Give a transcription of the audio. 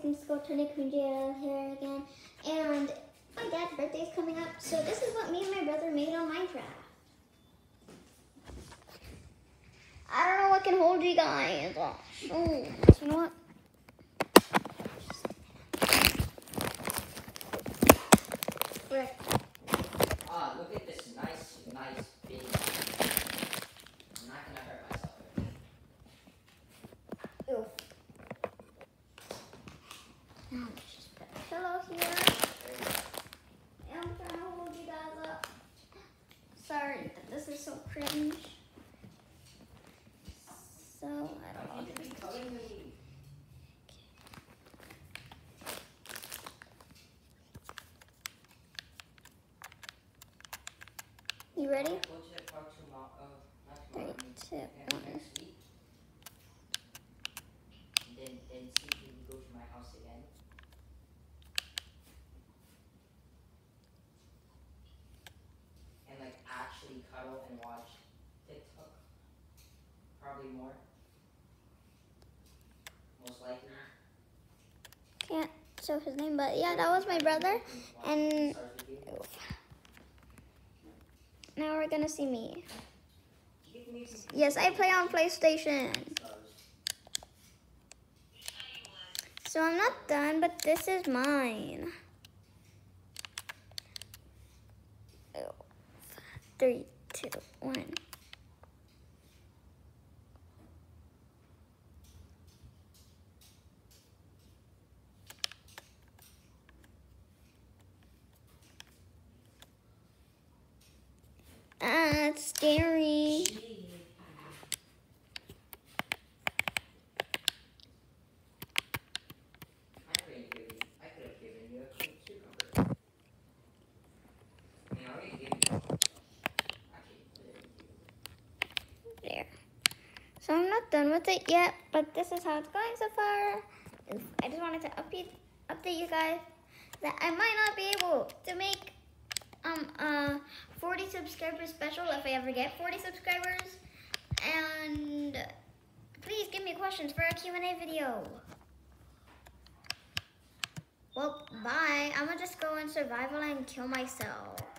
Let's go to Nick Minjera here again. And my dad's birthday is coming up, so this is what me and my brother made on Minecraft. I don't know what can hold you guys. Oh, you know what? Frick. Ah, look at this nice big. I'm not gonna hurt myself. Ew. Now let's just put a pillow here. And I'm trying to hold you guys up. Sorry that this is so cringe. So, I don't know. Why did you be telling me? You ready? Go to the park tomorrow. Not 3, tomorrow. 2, 1. Next week. Then see if you can go to my house again. And like actually cuddle and watch TikTok. Probably more. Most likely. Can't show his name, but yeah, that was my brother. And now we're gonna see me. Yes, I play on PlayStation. So I'm not done, but this is mine. 3, 2, 1. That's scary. I could have given you a cucumber. I mean, I already gave you. There. So I'm not done with it yet, but this is how it's going so far. I just wanted to update you guys that I might not be able to make 40 subscribers special if I ever get 40 subscribers. And please give me questions for a Q&A video. Well, bye. I'm gonna just go in survival and kill myself.